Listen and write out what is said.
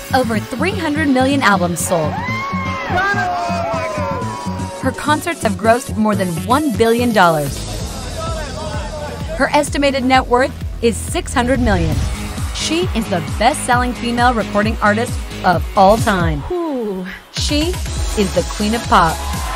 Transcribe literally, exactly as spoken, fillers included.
Over three hundred million albums sold. Her concerts have grossed more than one billion dollars. Her estimated net worth is six hundred million dollars. She is the best-selling female recording artist of all time. Ooh. She is the queen of pop.